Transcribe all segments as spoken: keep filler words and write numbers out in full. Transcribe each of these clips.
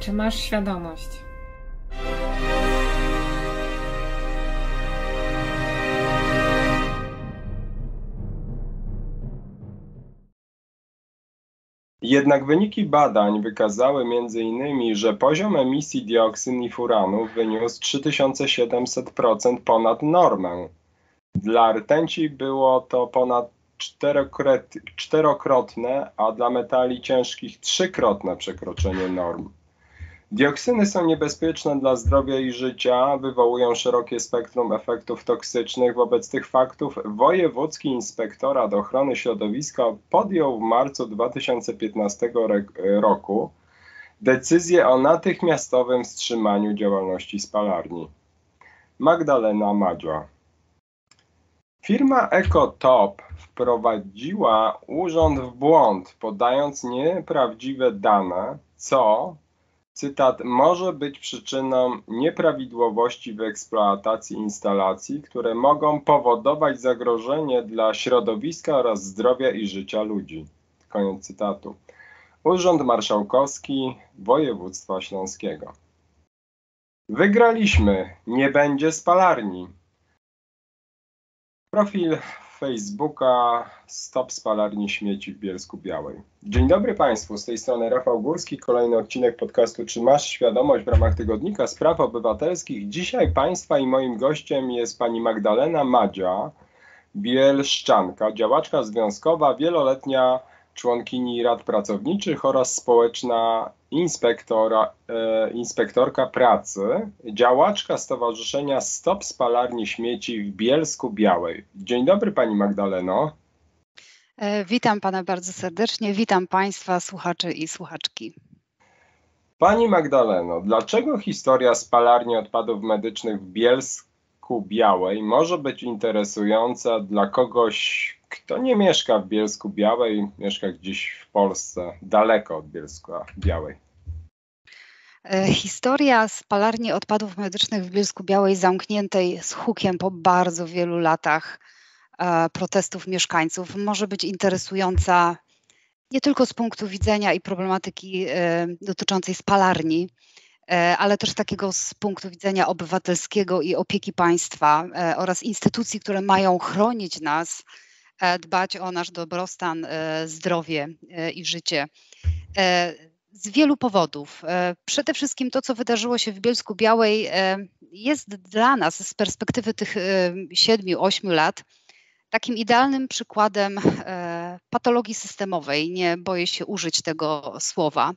Czy masz świadomość? Jednak wyniki badań wykazały między innymi, że poziom emisji dioksyn i furanu wyniósł trzy tysiące siedemset procent ponad normę. Dla rtęci było to ponad czterokrotne, a dla metali ciężkich trzykrotne przekroczenie norm. Dioksyny są niebezpieczne dla zdrowia i życia, wywołują szerokie spektrum efektów toksycznych. Wobec tych faktów Wojewódzki Inspektorat Ochrony Środowiska podjął w marcu dwa tysiące piętnastego roku decyzję o natychmiastowym wstrzymaniu działalności spalarni. Magdalena Madzia. Firma EcoTop wprowadziła urząd w błąd, podając nieprawdziwe dane, co, cytat, może być przyczyną nieprawidłowości w eksploatacji instalacji, które mogą powodować zagrożenie dla środowiska oraz zdrowia i życia ludzi. Koniec cytatu. Urząd Marszałkowski Województwa Śląskiego. Wygraliśmy, nie będzie spalarni. Profil Facebooka Stop Spalarni Śmieci w Bielsku-Białej. Dzień dobry Państwu, z tej strony Rafał Górski, kolejny odcinek podcastu Czy masz świadomość w ramach Tygodnika Spraw Obywatelskich. Dzisiaj Państwa i moim gościem jest pani Magdalena Madzia, bielszczanka, działaczka związkowa, wieloletnia członkini rad pracowniczych oraz społeczna inspektora, e, inspektorka pracy, działaczka Stowarzyszenia Stop Spalarni Śmieci w Bielsku-Białej. Dzień dobry Pani Magdaleno. E, witam Pana bardzo serdecznie, witam Państwa słuchaczy i słuchaczki. Pani Magdaleno, dlaczego historia spalarni odpadów medycznych w Bielsku-Białej może być interesująca dla kogoś, kto nie mieszka w Bielsku-Białej, mieszka gdzieś w Polsce, daleko od Bielska-Białej? Historia spalarni odpadów medycznych w Bielsku-Białej, zamkniętej z hukiem po bardzo wielu latach protestów mieszkańców, może być interesująca nie tylko z punktu widzenia i problematyki dotyczącej spalarni, ale też takiego z punktu widzenia obywatelskiego i opieki państwa oraz instytucji, które mają chronić nas, dbać o nasz dobrostan, zdrowie i życie. Z wielu powodów. Przede wszystkim to, co wydarzyło się w Bielsku-Białej, jest dla nas z perspektywy tych siedmiu, ośmiu lat takim idealnym przykładem patologii systemowej, nie boję się użyć tego słowa,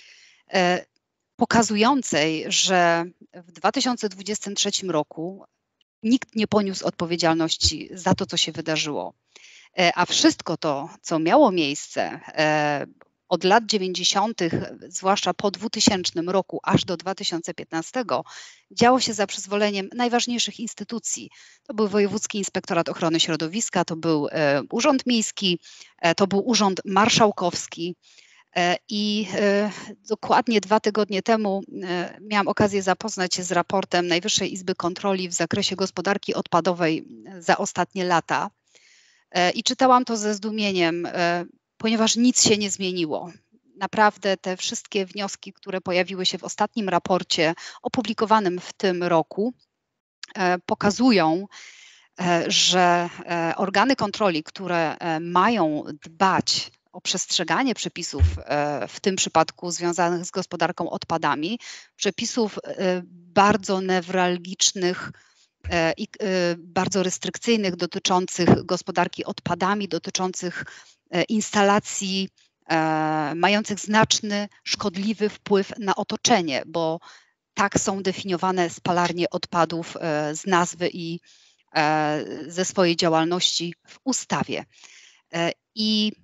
pokazującej, że w dwa tysiące dwudziestym trzecim roku nikt nie poniósł odpowiedzialności za to, co się wydarzyło. A wszystko to, co miało miejsce od lat dziewięćdziesiątych, zwłaszcza po dwutysięcznym roku, aż do dwa tysiące piętnastego, działo się za przyzwoleniem najważniejszych instytucji. To był Wojewódzki Inspektorat Ochrony Środowiska, to był Urząd Miejski, to był Urząd Marszałkowski. I dokładnie dwa tygodnie temu miałam okazję zapoznać się z raportem Najwyższej Izby Kontroli w zakresie gospodarki odpadowej za ostatnie lata. I czytałam to ze zdumieniem, ponieważ nic się nie zmieniło. Naprawdę te wszystkie wnioski, które pojawiły się w ostatnim raporcie opublikowanym w tym roku, pokazują, że organy kontroli, które mają dbać o przestrzeganie przepisów, w tym przypadku związanych z gospodarką odpadami, przepisów bardzo newralgicznych i bardzo restrykcyjnych dotyczących gospodarki odpadami, dotyczących instalacji mających znaczny, szkodliwy wpływ na otoczenie, bo tak są definiowane spalarnie odpadów z nazwy i ze swojej działalności w ustawie. I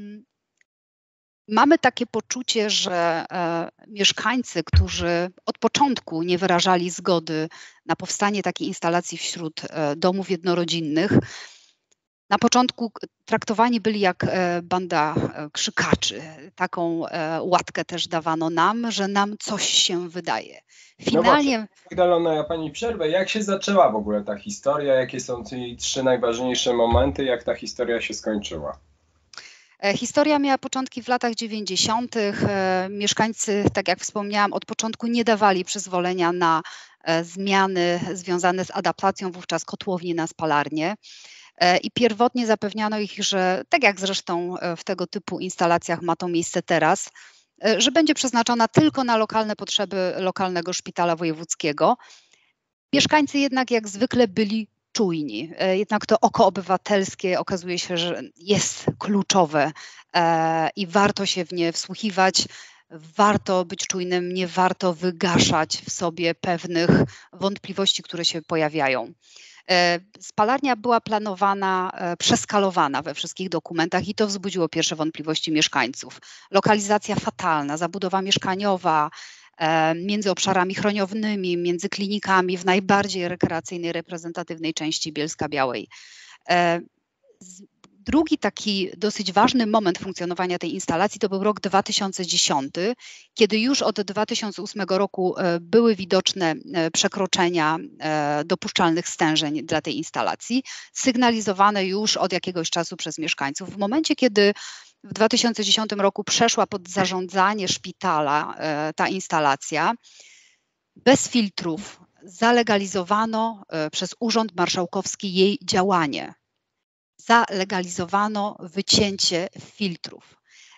mamy takie poczucie, że mieszkańcy, którzy od początku nie wyrażali zgody na powstanie takiej instalacji wśród domów jednorodzinnych, na początku traktowani byli jak banda krzykaczy. Taką łatkę też dawano nam, że nam coś się wydaje. Finalnie... No Magdalena, ja Pani przerwę. Jak się zaczęła w ogóle ta historia? Jakie są jej trzy najważniejsze momenty? Jak ta historia się skończyła? Historia miała początki w latach dziewięćdziesiątych. Mieszkańcy, tak jak wspomniałam, od początku nie dawali przyzwolenia na zmiany związane z adaptacją wówczas kotłowni na spalarnię. I pierwotnie zapewniano ich, że tak jak zresztą w tego typu instalacjach ma to miejsce teraz, że będzie przeznaczona tylko na lokalne potrzeby lokalnego szpitala wojewódzkiego. Mieszkańcy jednak jak zwykle byli czujni. Jednak to oko obywatelskie okazuje się, że jest kluczowe i warto się w nie wsłuchiwać, warto być czujnym, nie warto wygaszać w sobie pewnych wątpliwości, które się pojawiają. Spalarnia była planowana, przeskalowana we wszystkich dokumentach i to wzbudziło pierwsze wątpliwości mieszkańców. Lokalizacja fatalna, zabudowa mieszkaniowa między obszarami chroniownymi, między klinikami w najbardziej rekreacyjnej, reprezentatywnej części Bielska-Białej. Drugi taki dosyć ważny moment funkcjonowania tej instalacji to był rok dwa tysiące dziesiąty, kiedy już od dwa tysiące ósmego roku były widoczne przekroczenia dopuszczalnych stężeń dla tej instalacji, sygnalizowane już od jakiegoś czasu przez mieszkańców. W momencie, kiedy w dwa tysiące dziesiątym roku przeszła pod zarządzanie szpitala ta instalacja, bez filtrów zalegalizowano przez Urząd Marszałkowski jej działanie. Zalegalizowano wycięcie filtrów.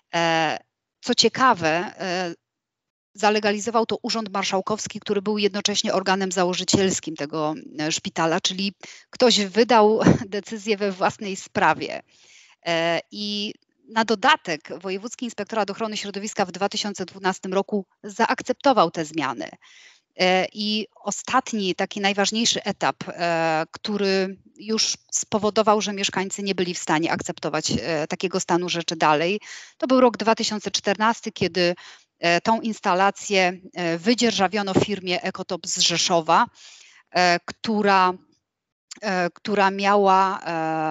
Co ciekawe, zalegalizował to Urząd Marszałkowski, który był jednocześnie organem założycielskim tego szpitala, czyli ktoś wydał decyzję we własnej sprawie. I na dodatek Wojewódzki Inspektorat Ochrony Środowiska w dwa tysiące dwunastym roku zaakceptował te zmiany. I ostatni, taki najważniejszy etap, który już spowodował, że mieszkańcy nie byli w stanie akceptować takiego stanu rzeczy dalej, to był rok dwa tysiące czternasty, kiedy tą instalację wydzierżawiono firmie Ekotop z Rzeszowa, która, która miała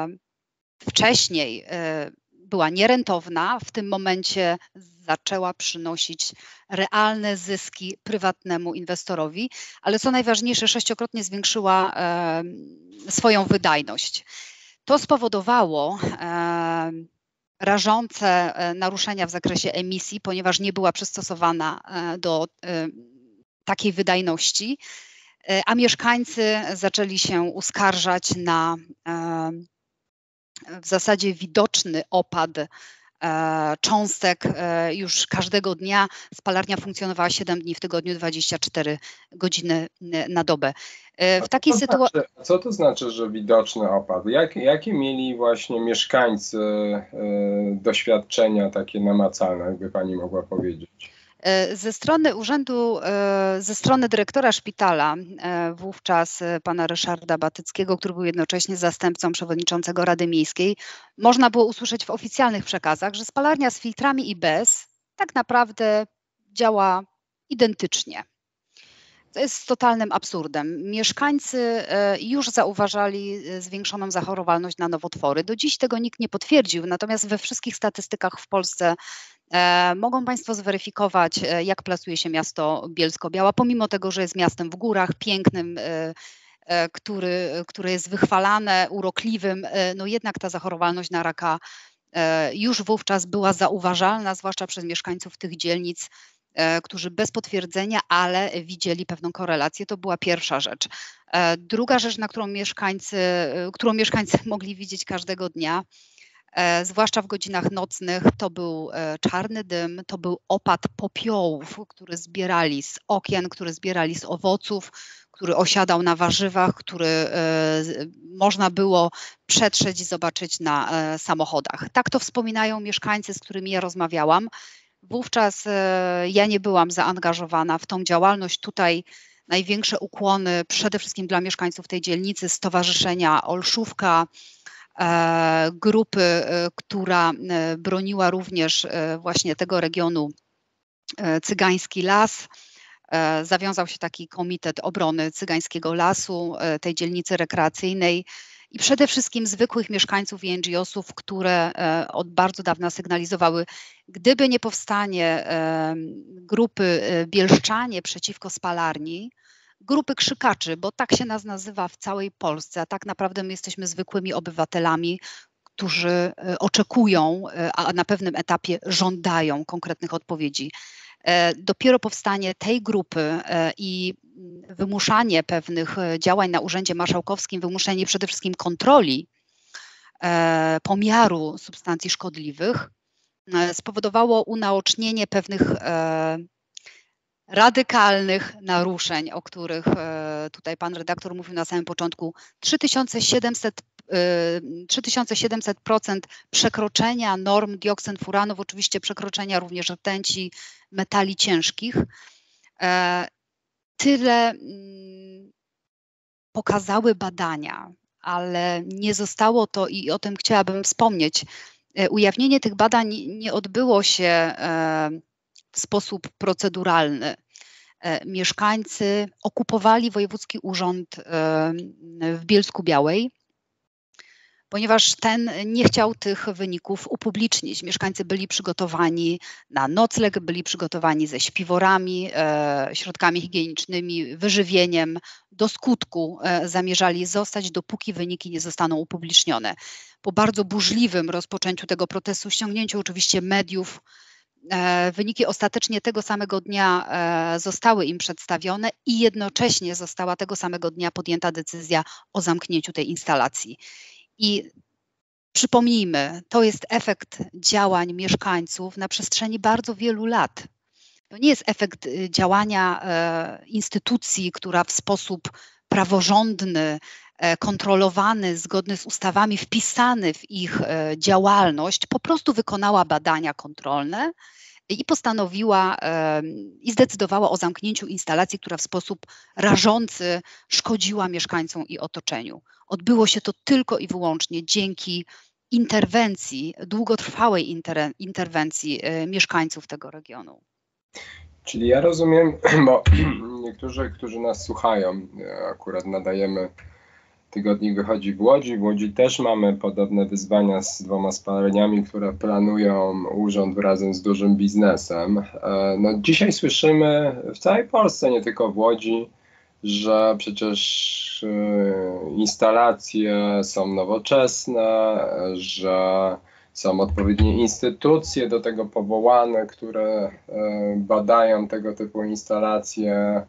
wcześniej była nierentowna, w tym momencie zaczęła przynosić realne zyski prywatnemu inwestorowi, ale co najważniejsze, sześciokrotnie zwiększyła e, swoją wydajność. To spowodowało e, rażące naruszenia w zakresie emisji, ponieważ nie była przystosowana do e, takiej wydajności, e, a mieszkańcy zaczęli się uskarżać na e, w zasadzie widoczny opad cząstek już każdego dnia. Spalarnia funkcjonowała siedem dni w tygodniu, dwadzieścia cztery godziny na dobę. W takiej sytuacji. Znaczy, co to znaczy, że widoczny opad? Jak, jakie mieli właśnie mieszkańcy y, doświadczenia takie namacalne, jakby pani mogła powiedzieć? Ze strony urzędu, ze strony dyrektora szpitala, wówczas pana Ryszarda Batyckiego, który był jednocześnie zastępcą przewodniczącego Rady Miejskiej, można było usłyszeć w oficjalnych przekazach, że spalarnia z filtrami i bez tak naprawdę działa identycznie. To jest totalnym absurdem. Mieszkańcy już zauważali zwiększoną zachorowalność na nowotwory. Do dziś tego nikt nie potwierdził, natomiast we wszystkich statystykach w Polsce mogą Państwo zweryfikować, jak plasuje się miasto Bielsko-Biała, pomimo tego, że jest miastem w górach, pięknym, który, które jest wychwalane, urokliwym, no jednak ta zachorowalność na raka już wówczas była zauważalna, zwłaszcza przez mieszkańców tych dzielnic, którzy bez potwierdzenia, ale widzieli pewną korelację. To była pierwsza rzecz. Druga rzecz, na którą mieszkańcy, którą mieszkańcy mogli widzieć każdego dnia, zwłaszcza w godzinach nocnych, to był czarny dym, to był opad popiołów, który zbierali z okien, który zbierali z owoców, który osiadał na warzywach, który można było przetrzeć i zobaczyć na samochodach. Tak to wspominają mieszkańcy, z którymi ja rozmawiałam. Wówczas ja nie byłam zaangażowana w tą działalność. Tutaj największe ukłony przede wszystkim dla mieszkańców tej dzielnicy, Stowarzyszenia Olszówka, grupy, która broniła również właśnie tego regionu, Cygański Las. Zawiązał się taki Komitet Obrony Cygańskiego Lasu, tej dzielnicy rekreacyjnej i przede wszystkim zwykłych mieszkańców i N G O sów, które od bardzo dawna sygnalizowały, gdyby nie powstanie grupy Bielszczanie przeciwko spalarni, grupy krzykaczy, bo tak się nas nazywa w całej Polsce, a tak naprawdę my jesteśmy zwykłymi obywatelami, którzy oczekują, a na pewnym etapie żądają konkretnych odpowiedzi. Dopiero powstanie tej grupy i wymuszanie pewnych działań na Urzędzie Marszałkowskim, wymuszenie przede wszystkim kontroli pomiaru substancji szkodliwych spowodowało unaocznienie pewnych radykalnych naruszeń, o których tutaj pan redaktor mówił na samym początku. trzy tysiące siedemset procent przekroczenia norm dioksyn, furanów, oczywiście przekroczenia również rtęci, metali ciężkich. Tyle pokazały badania, ale nie zostało to, i o tym chciałabym wspomnieć, ujawnienie tych badań nie odbyło się w sposób proceduralny. Mieszkańcy okupowali Wojewódzki Urząd w Bielsku-Białej, ponieważ ten nie chciał tych wyników upublicznić. Mieszkańcy byli przygotowani na nocleg, byli przygotowani ze śpiworami, środkami higienicznymi, wyżywieniem. Do skutku zamierzali zostać, dopóki wyniki nie zostaną upublicznione. Po bardzo burzliwym rozpoczęciu tego protestu, ściągnięciu oczywiście mediów, wyniki ostatecznie tego samego dnia zostały im przedstawione i jednocześnie została tego samego dnia podjęta decyzja o zamknięciu tej instalacji. I przypomnijmy, to jest efekt działań mieszkańców na przestrzeni bardzo wielu lat. To nie jest efekt działania instytucji, która w sposób praworządny, kontrolowany, zgodny z ustawami, wpisany w ich działalność, po prostu wykonała badania kontrolne i postanowiła i zdecydowała o zamknięciu instalacji, która w sposób rażący szkodziła mieszkańcom i otoczeniu. Odbyło się to tylko i wyłącznie dzięki interwencji, długotrwałej inter, interwencji mieszkańców tego regionu. Czyli ja rozumiem, bo niektórzy, którzy nas słuchają, akurat nadajemy, tygodnik wychodzi w Łodzi. W Łodzi też mamy podobne wyzwania z dwoma spalarniami, które planują urząd razem z dużym biznesem. No, dzisiaj słyszymy w całej Polsce, nie tylko w Łodzi, że przecież instalacje są nowoczesne, że są odpowiednie instytucje do tego powołane, które badają tego typu instalacje,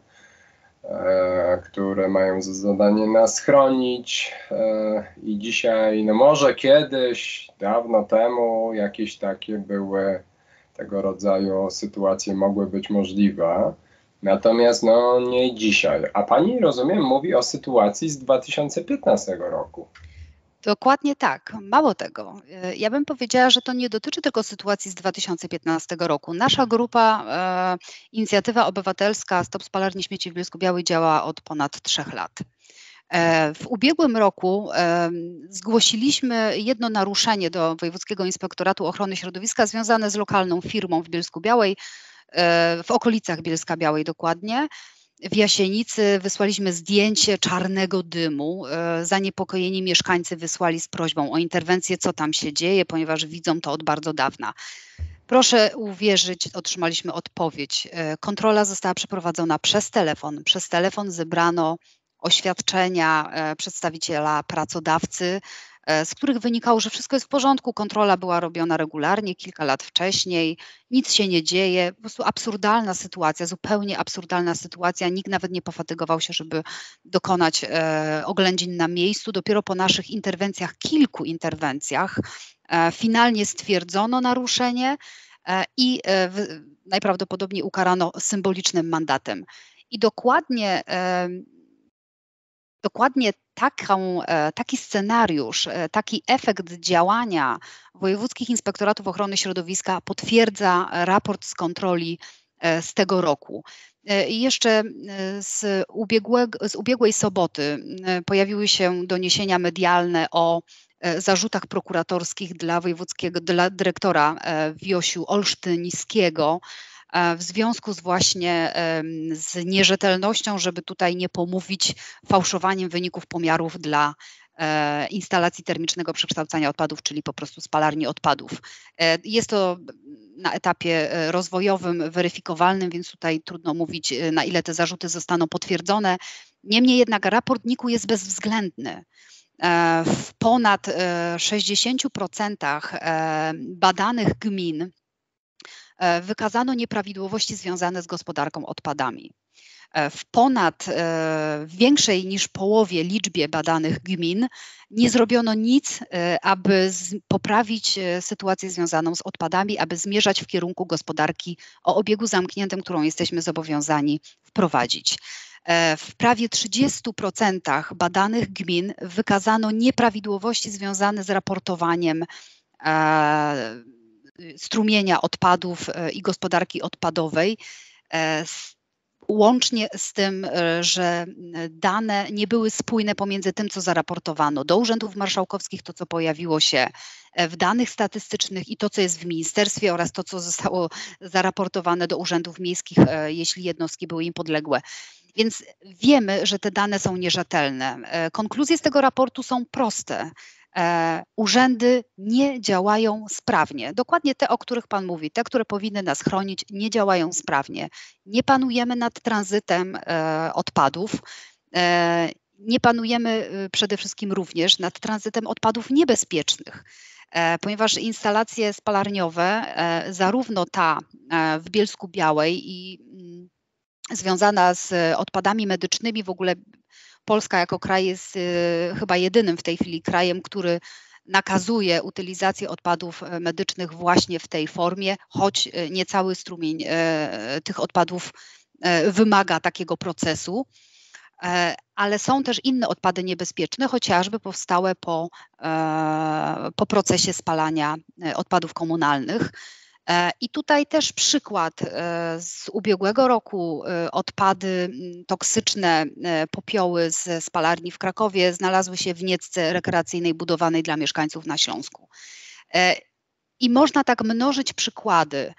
które mają za zadanie nas chronić. I dzisiaj, no może kiedyś, dawno temu, jakieś takie były tego rodzaju sytuacje mogły być możliwe. Natomiast no nie dzisiaj. A pani, rozumiem, mówi o sytuacji z dwa tysiące piętnastego roku. Dokładnie tak. Mało tego. Ja bym powiedziała, że to nie dotyczy tylko sytuacji z dwa tysiące piętnastego roku. Nasza grupa, e, Inicjatywa Obywatelska Stop Spalarni Śmieci w Bielsku-Białej działa od ponad trzech lat. E, w ubiegłym roku e, zgłosiliśmy jedno naruszenie do Wojewódzkiego Inspektoratu Ochrony Środowiska związane z lokalną firmą w Bielsku-Białej, e, w okolicach Bielska-Białej dokładnie. W Jasienicy wysłaliśmy zdjęcie czarnego dymu. Zaniepokojeni mieszkańcy wysłali z prośbą o interwencję, co tam się dzieje, ponieważ widzą to od bardzo dawna. Proszę uwierzyć, otrzymaliśmy odpowiedź. Kontrola została przeprowadzona przez telefon. Przez telefon zebrano oświadczenia przedstawiciela pracodawcy, z których wynikało, że wszystko jest w porządku, kontrola była robiona regularnie, kilka lat wcześniej, nic się nie dzieje, po prostu absurdalna sytuacja, zupełnie absurdalna sytuacja, nikt nawet nie pofatygował się, żeby dokonać e, oględzin na miejscu. Dopiero po naszych interwencjach, kilku interwencjach, e, finalnie stwierdzono naruszenie e, i e, w, najprawdopodobniej ukarano symbolicznym mandatem. I dokładnie e, Dokładnie taką, taki scenariusz, taki efekt działania wojewódzkich inspektoratów ochrony środowiska potwierdza raport z kontroli z tego roku. I jeszcze z, ubiegłego, z ubiegłej soboty pojawiły się doniesienia medialne o zarzutach prokuratorskich dla wojewódzkiego, dla dyrektora Wiosiu Olsztyńskiego, w związku z właśnie z nierzetelnością, żeby tutaj nie pomówić, fałszowaniem wyników pomiarów dla instalacji termicznego przekształcania odpadów, czyli po prostu spalarni odpadów. Jest to na etapie rozwojowym, weryfikowalnym, więc tutaj trudno mówić, na ile te zarzuty zostaną potwierdzone. Niemniej jednak raport N I K-u jest bezwzględny. w ponad sześćdziesięciu procentach badanych gmin wykazano nieprawidłowości związane z gospodarką odpadami. W ponad w większej niż połowie liczbie badanych gmin nie zrobiono nic, aby poprawić sytuację związaną z odpadami, aby zmierzać w kierunku gospodarki o obiegu zamkniętym, którą jesteśmy zobowiązani wprowadzić. W prawie trzydziestu procentach badanych gmin wykazano nieprawidłowości związane z raportowaniem strumienia odpadów i gospodarki odpadowej, łącznie z tym, że dane nie były spójne pomiędzy tym, co zaraportowano do urzędów marszałkowskich, to co pojawiło się w danych statystycznych i to, co jest w ministerstwie oraz to, co zostało zaraportowane do urzędów miejskich, jeśli jednostki były im podległe. Więc wiemy, że te dane są nierzetelne. Konkluzje z tego raportu są proste. Urzędy nie działają sprawnie. Dokładnie te, o których Pan mówi, te, które powinny nas chronić, nie działają sprawnie. Nie panujemy nad tranzytem odpadów. Nie panujemy przede wszystkim również nad tranzytem odpadów niebezpiecznych, ponieważ instalacje spalarniowe, zarówno ta w Bielsku-Białej i związana z odpadami medycznymi, w ogóle Polska jako kraj jest chyba jedynym w tej chwili krajem, który nakazuje utylizację odpadów medycznych właśnie w tej formie, choć niecały strumień tych odpadów wymaga takiego procesu. Ale są też inne odpady niebezpieczne, chociażby powstałe po, po procesie spalania odpadów komunalnych. I tutaj też przykład z ubiegłego roku. Odpady toksyczne, popioły ze spalarni w Krakowie znalazły się w niecce rekreacyjnej budowanej dla mieszkańców na Śląsku. I można tak mnożyć przykłady.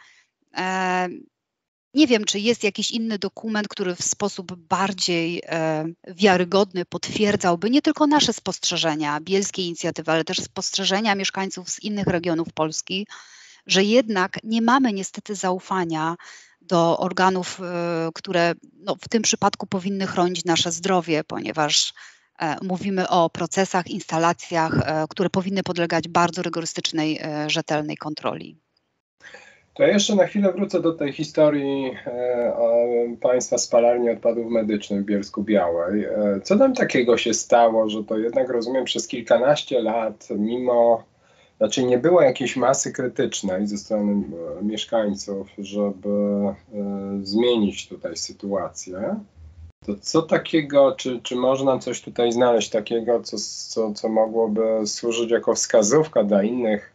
Nie wiem, czy jest jakiś inny dokument, który w sposób bardziej wiarygodny potwierdzałby nie tylko nasze spostrzeżenia, bielskiej inicjatywy, ale też spostrzeżenia mieszkańców z innych regionów Polski, że jednak nie mamy niestety zaufania do organów, które no, w tym przypadku powinny chronić nasze zdrowie, ponieważ mówimy o procesach, instalacjach, które powinny podlegać bardzo rygorystycznej, rzetelnej kontroli. To ja jeszcze na chwilę wrócę do tej historii e, państwa spalarni odpadów medycznych w Bielsku-Białej. E, co tam takiego się stało, że to jednak, rozumiem, przez kilkanaście lat, mimo, znaczy nie było jakiejś masy krytycznej ze strony e, mieszkańców, żeby e, zmienić tutaj sytuację. To co takiego, czy, czy można coś tutaj znaleźć takiego, co, co, co mogłoby służyć jako wskazówka dla innych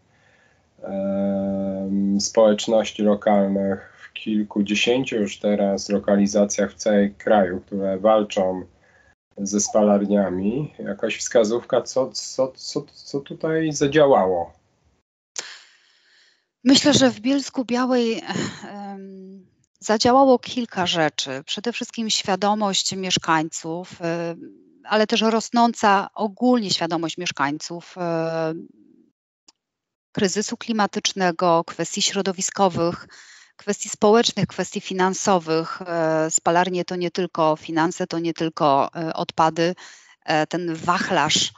społeczności lokalnych w kilkudziesięciu już teraz lokalizacjach w całym kraju, które walczą ze spalarniami, jakaś wskazówka, co, co, co, co tutaj zadziałało? Myślę, że w Bielsku-Białej um, zadziałało kilka rzeczy. Przede wszystkim świadomość mieszkańców, um, ale też rosnąca ogólnie świadomość mieszkańców um, kryzysu klimatycznego, kwestii środowiskowych, kwestii społecznych, kwestii finansowych. Spalarnie to nie tylko finanse, to nie tylko odpady. Ten wachlarz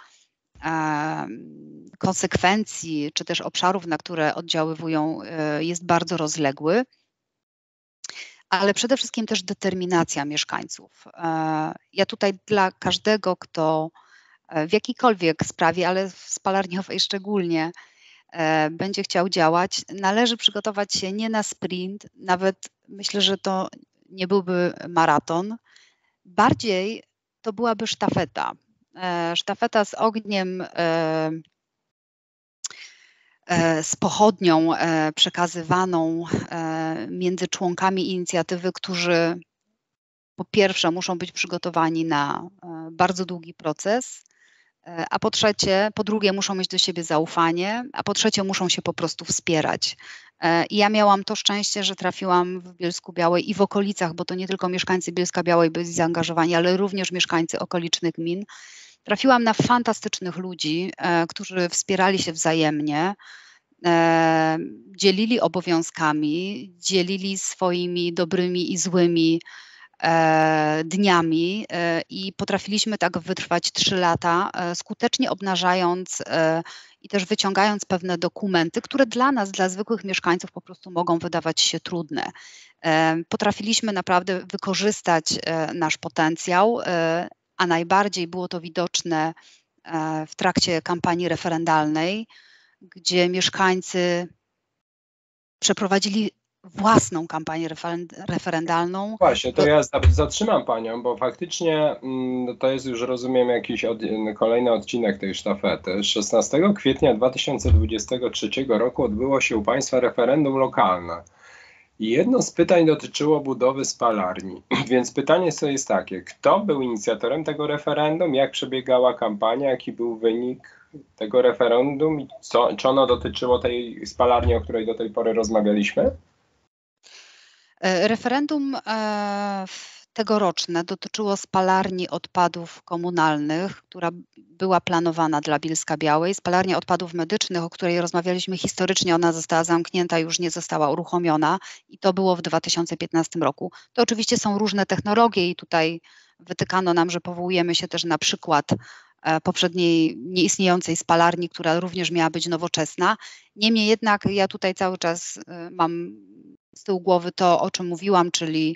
konsekwencji, czy też obszarów, na które oddziaływują, jest bardzo rozległy. Ale przede wszystkim też determinacja mieszkańców. Ja tutaj dla każdego, kto w jakiejkolwiek sprawie, ale w spalarniowej szczególnie, będzie chciał działać, należy przygotować się nie na sprint, nawet myślę, że to nie byłby maraton, bardziej to byłaby sztafeta. Sztafeta z ogniem, z pochodnią przekazywaną między członkami inicjatywy, którzy po pierwsze muszą być przygotowani na bardzo długi proces, a po trzecie, po drugie muszą mieć do siebie zaufanie, a po trzecie muszą się po prostu wspierać. I ja miałam to szczęście, że trafiłam w Bielsku-Białej i w okolicach, bo to nie tylko mieszkańcy Bielska-Białej byli zaangażowani, ale również mieszkańcy okolicznych gmin. Trafiłam na fantastycznych ludzi, którzy wspierali się wzajemnie, dzielili obowiązkami, dzielili swoimi dobrymi i złymi dniami i potrafiliśmy tak wytrwać trzy lata, skutecznie obnażając i też wyciągając pewne dokumenty, które dla nas, dla zwykłych mieszkańców po prostu mogą wydawać się trudne. Potrafiliśmy naprawdę wykorzystać nasz potencjał, a najbardziej było to widoczne w trakcie kampanii referendalnej, gdzie mieszkańcy przeprowadzili własną kampanię referendalną. Właśnie, to ja zatrzymam Panią, bo faktycznie to jest już, rozumiem, jakiś od, kolejny odcinek tej sztafety. szesnastego kwietnia dwa tysiące dwudziestego trzeciego roku odbyło się u Państwa referendum lokalne. I jedno z pytań dotyczyło budowy spalarni. Więc pytanie sobie jest takie, kto był inicjatorem tego referendum, jak przebiegała kampania, jaki był wynik tego referendum i co, czy ono dotyczyło tej spalarni, o której do tej pory rozmawialiśmy? Referendum tegoroczne dotyczyło spalarni odpadów komunalnych, która była planowana dla Bielska-Białej. Spalarnia odpadów medycznych, o której rozmawialiśmy historycznie, ona została zamknięta, już nie została uruchomiona i to było w dwa tysiące piętnastym roku. To oczywiście są różne technologie i tutaj wytykano nam, że powołujemy się też na przykład poprzedniej nieistniejącej spalarni, która również miała być nowoczesna. Niemniej jednak ja tutaj cały czas mam z tyłu głowy to, o czym mówiłam, czyli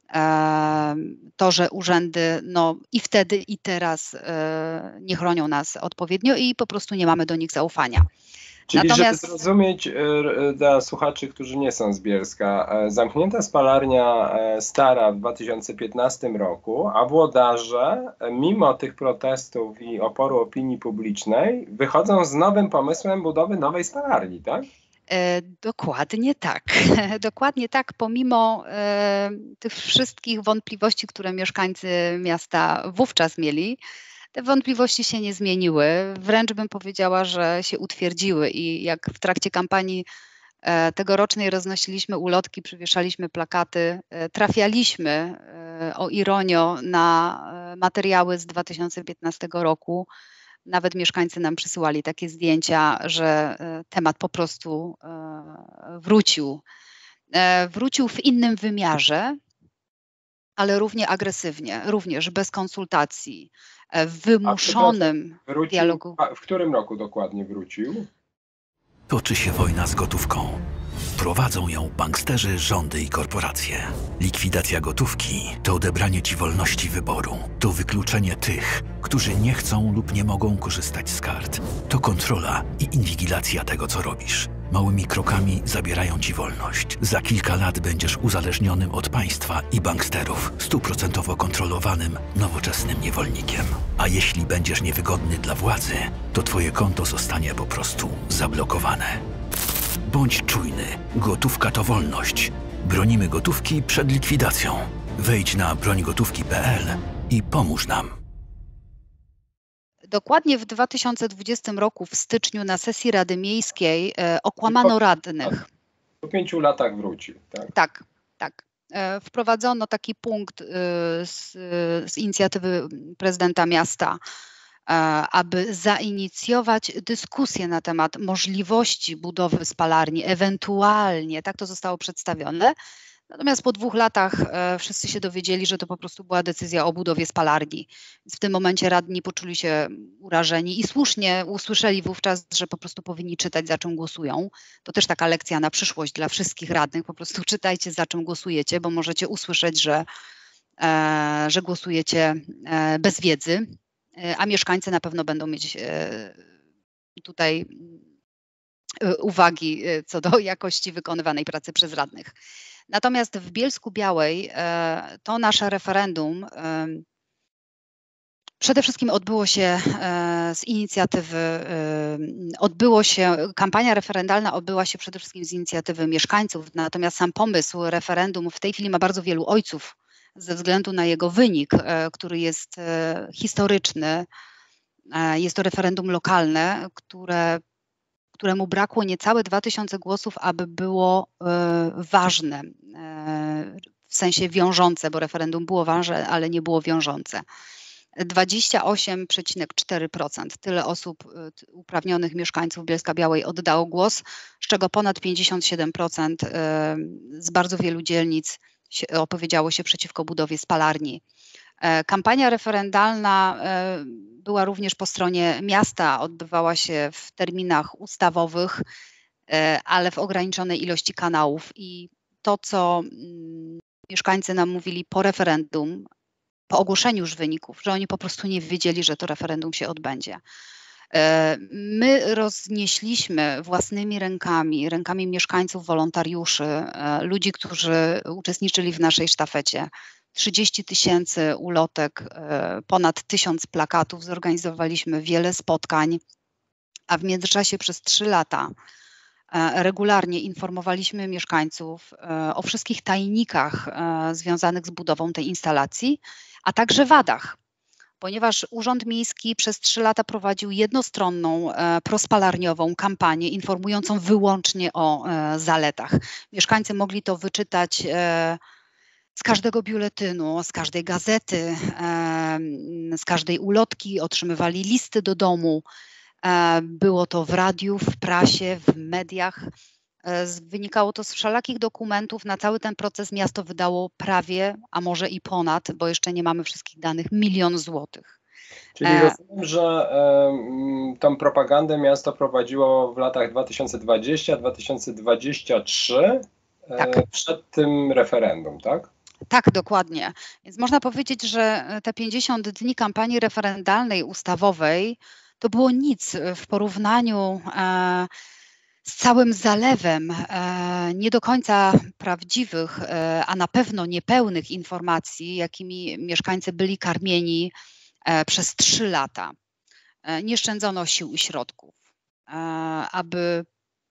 to, że urzędy no, i wtedy, i teraz nie chronią nas odpowiednio i po prostu nie mamy do nich zaufania. Czyli Natomiast... żeby zrozumieć dla słuchaczy, którzy nie są z Bielska, zamknięta spalarnia stara w dwa tysiące piętnastym roku, a włodarze mimo tych protestów i oporu opinii publicznej wychodzą z nowym pomysłem budowy nowej spalarni, tak? Dokładnie tak. Dokładnie tak, pomimo e, tych wszystkich wątpliwości, które mieszkańcy miasta wówczas mieli, te wątpliwości się nie zmieniły. Wręcz bym powiedziała, że się utwierdziły i jak w trakcie kampanii e, tegorocznej roznosiliśmy ulotki, przywieszaliśmy plakaty, e, trafialiśmy, e, o ironio, na materiały z dwa tysiące piętnastego roku. Nawet mieszkańcy nam przysyłali takie zdjęcia, że temat po prostu wrócił. Wrócił w innym wymiarze, ale równie agresywnie, również bez konsultacji, w wymuszonym wrócił, dialogu. W którym roku dokładnie wrócił? Toczy się wojna z gotówką. Prowadzą ją banksterzy, rządy i korporacje. Likwidacja gotówki to odebranie ci wolności wyboru. To wykluczenie tych, którzy nie chcą lub nie mogą korzystać z kart. To kontrola i inwigilacja tego, co robisz. Małymi krokami zabierają ci wolność. Za kilka lat będziesz uzależnionym od państwa i banksterów, stuprocentowo kontrolowanym, nowoczesnym niewolnikiem. A jeśli będziesz niewygodny dla władzy, to twoje konto zostanie po prostu zablokowane. Bądź czujny. Gotówka to wolność. Bronimy gotówki przed likwidacją. Wejdź na broń gotówki kropka p l i pomóż nam. Dokładnie w dwa tysiące dwudziestym roku w styczniu na sesji Rady Miejskiej e, okłamano radnych. Po pięciu latach wrócił. Tak, tak. tak. E, wprowadzono taki punkt e, z, z inicjatywy prezydenta miasta, aby zainicjować dyskusję na temat możliwości budowy spalarni, ewentualnie, tak to zostało przedstawione. Natomiast po dwóch latach wszyscy się dowiedzieli, że to po prostu była decyzja o budowie spalarni. Więc w tym momencie radni poczuli się urażeni i słusznie usłyszeli wówczas, że po prostu powinni czytać, za czym głosują. To też taka lekcja na przyszłość dla wszystkich radnych. Po prostu czytajcie, za czym głosujecie, bo możecie usłyszeć, że, że głosujecie bez wiedzy. A mieszkańcy na pewno będą mieć tutaj uwagi co do jakości wykonywanej pracy przez radnych. Natomiast w Bielsku-Białej to nasze referendum przede wszystkim odbyło się z inicjatywy, odbyło się, kampania referendalna odbyła się przede wszystkim z inicjatywy mieszkańców, natomiast sam pomysł referendum w tej chwili ma bardzo wielu ojców, ze względu na jego wynik, który jest historyczny. Jest to referendum lokalne, które, któremu brakło niecałe dwa tysiące głosów, aby było ważne, w sensie wiążące, bo referendum było ważne, ale nie było wiążące. dwadzieścia osiem przecinek cztery procent tyle osób, uprawnionych mieszkańców Bielska-Białej oddało głos, z czego ponad pięćdziesiąt siedem procent z bardzo wielu dzielnic opowiedziało się przeciwko budowie spalarni. Kampania referendalna była również po stronie miasta, odbywała się w terminach ustawowych, ale w ograniczonej ilości kanałów. I to, co mieszkańcy nam mówili po referendum, po ogłoszeniu już wyników, że oni po prostu nie wiedzieli, że to referendum się odbędzie. My roznieśliśmy własnymi rękami, rękami mieszkańców, wolontariuszy, ludzi, którzy uczestniczyli w naszej sztafecie, trzydzieści tysięcy ulotek, ponad tysiąc plakatów, zorganizowaliśmy wiele spotkań, a w międzyczasie przez trzy lata regularnie informowaliśmy mieszkańców o wszystkich tajnikach związanych z budową tej instalacji, a także wadach, ponieważ Urząd Miejski przez trzy lata prowadził jednostronną, prospalarniową kampanię informującą wyłącznie o zaletach. Mieszkańcy mogli to wyczytać z każdego biuletynu, z każdej gazety, z każdej ulotki, otrzymywali listy do domu. Było to w radiu, w prasie, w mediach. Wynikało to z wszelakich dokumentów. Na cały ten proces miasto wydało prawie, a może i ponad, bo jeszcze nie mamy wszystkich danych, milion złotych. Czyli rozumiem, że y, tą propagandę miasto prowadziło w latach dwa tysiące dwudziestym do dwa tysiące dwudziestego trzeciego y, tak. przed tym referendum, tak? Tak, dokładnie. Więc można powiedzieć, że te pięćdziesiąt dni kampanii referendalnej ustawowej to było nic w porównaniu e, z całym zalewem e, nie do końca prawdziwych, e, a na pewno niepełnych informacji, jakimi mieszkańcy byli karmieni e, przez trzy lata. E, nie szczędzono sił i środków, e, aby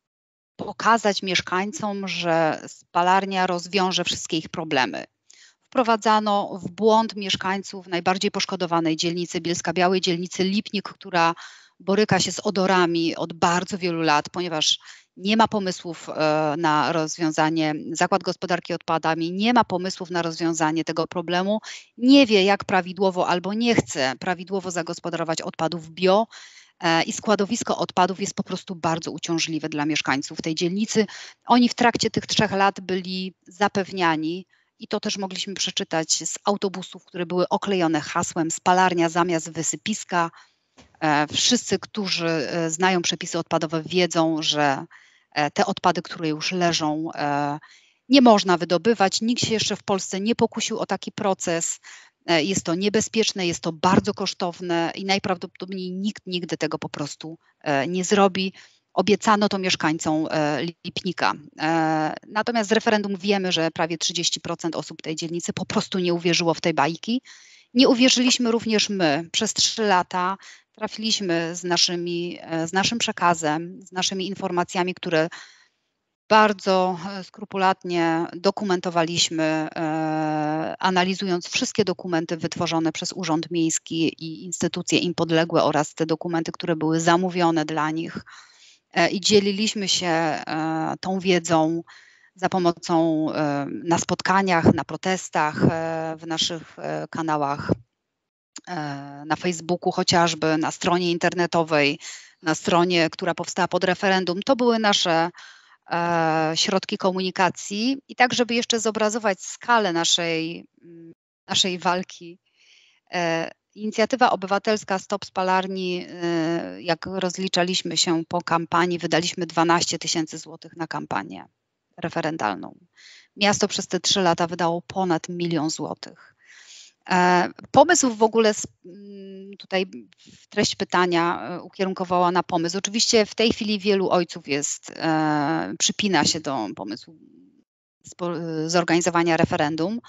pokazać mieszkańcom, że spalarnia rozwiąże wszystkie ich problemy. Wprowadzano w błąd mieszkańców najbardziej poszkodowanej dzielnicy Bielska-Białej, dzielnicy Lipnik, która boryka się z odorami od bardzo wielu lat, ponieważ nie ma pomysłów na rozwiązanie, Zakład Gospodarki Odpadami nie ma pomysłów na rozwiązanie tego problemu, nie wie, jak prawidłowo albo nie chce prawidłowo zagospodarować odpadów bio i składowisko odpadów jest po prostu bardzo uciążliwe dla mieszkańców tej dzielnicy. Oni w trakcie tych trzech lat byli zapewniani, i to też mogliśmy przeczytać z autobusów, które były oklejone hasłem spalarnia zamiast wysypiska. Wszyscy, którzy znają przepisy odpadowe, wiedzą, że te odpady, które już leżą, nie można wydobywać. Nikt się jeszcze w Polsce nie pokusił o taki proces. Jest to niebezpieczne, jest to bardzo kosztowne i najprawdopodobniej nikt nigdy tego po prostu nie zrobi. Obiecano to mieszkańcom Lipnika. Natomiast z referendum wiemy, że prawie trzydzieści procent osób tej dzielnicy po prostu nie uwierzyło w te bajki. Nie uwierzyliśmy również my. Przez trzy lata trafiliśmy z, naszymi, z naszym przekazem, z naszymi informacjami, które bardzo skrupulatnie dokumentowaliśmy, analizując wszystkie dokumenty wytworzone przez Urząd Miejski i instytucje im podległe oraz te dokumenty, które były zamówione dla nich. I dzieliliśmy się tą wiedzą za pomocą na spotkaniach, na protestach, w naszych kanałach, na Facebooku chociażby, na stronie internetowej, na stronie, która powstała pod referendum. To były nasze środki komunikacji. I tak, żeby jeszcze zobrazować skalę naszej, naszej walki, Inicjatywa Obywatelska Stop Spalarni, jak rozliczaliśmy się po kampanii, wydaliśmy dwanaście tysięcy złotych na kampanię referendalną. Miasto przez te trzy lata wydało ponad milion złotych. Pomysł w ogóle, tutaj treść pytania ukierunkowała na pomysł. Oczywiście w tej chwili wielu ojców jest, przypina się do pomysłu zorganizowania referendum.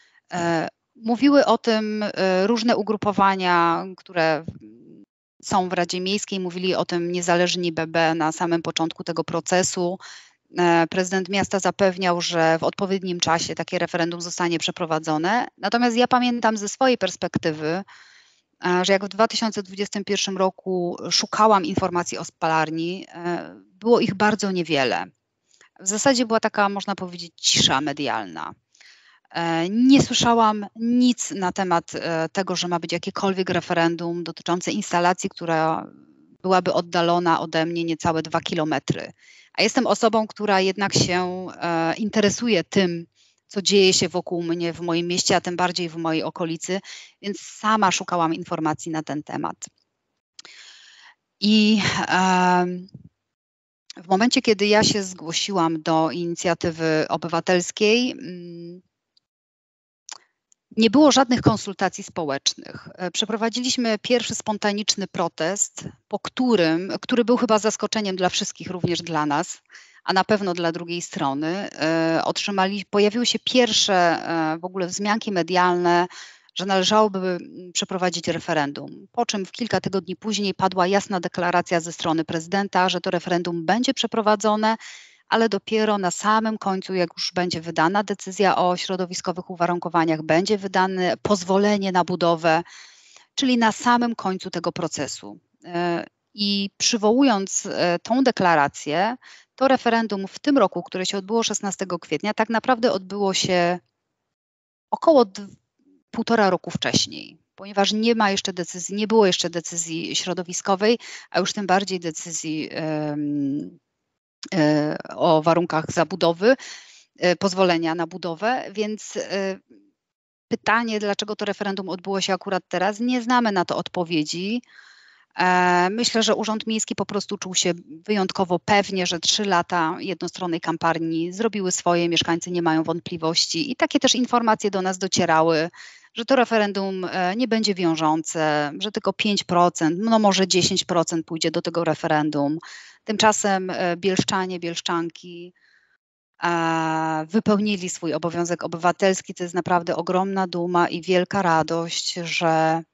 Mówiły o tym różne ugrupowania, które są w Radzie Miejskiej, mówili o tym niezależni B B na samym początku tego procesu. Prezydent miasta zapewniał, że w odpowiednim czasie takie referendum zostanie przeprowadzone. Natomiast ja pamiętam ze swojej perspektywy, że jak w dwa tysiące dwudziestym pierwszym roku szukałam informacji o spalarni, było ich bardzo niewiele. W zasadzie była taka, można powiedzieć, cisza medialna. Nie słyszałam nic na temat tego, że ma być jakiekolwiek referendum dotyczące instalacji, która byłaby oddalona ode mnie niecałe dwa kilometry. A jestem osobą, która jednak się interesuje tym, co dzieje się wokół mnie w moim mieście, a tym bardziej w mojej okolicy, więc sama szukałam informacji na ten temat. I um, w momencie, kiedy ja się zgłosiłam do inicjatywy obywatelskiej, nie było żadnych konsultacji społecznych. Przeprowadziliśmy pierwszy spontaniczny protest, po którym, który był chyba zaskoczeniem dla wszystkich, również dla nas, a na pewno dla drugiej strony. Otrzymali, pojawiły się pierwsze w ogóle wzmianki medialne, że należałoby przeprowadzić referendum, po czym w kilka tygodni później padła jasna deklaracja ze strony prezydenta, że to referendum będzie przeprowadzone, ale dopiero na samym końcu, jak już będzie wydana decyzja o środowiskowych uwarunkowaniach, będzie wydane pozwolenie na budowę, czyli na samym końcu tego procesu. I przywołując tą deklarację, to referendum w tym roku, które się odbyło szesnastego kwietnia, tak naprawdę odbyło się około półtora roku wcześniej, ponieważ nie ma jeszcze decyzji, nie było jeszcze decyzji środowiskowej, a już tym bardziej decyzji um, o warunkach zabudowy, pozwolenia na budowę, więc pytanie, dlaczego to referendum odbyło się akurat teraz, nie znamy na to odpowiedzi. Myślę, że Urząd Miejski po prostu czuł się wyjątkowo pewnie, że trzy lata jednostronnej kampanii zrobiły swoje, mieszkańcy nie mają wątpliwości i takie też informacje do nas docierały, że to referendum nie będzie wiążące, że tylko pięć procent, no może dziesięć procent pójdzie do tego referendum. Tymczasem bielszczanie, bielszczanki wypełnili swój obowiązek obywatelski. To jest naprawdę ogromna duma i wielka radość, że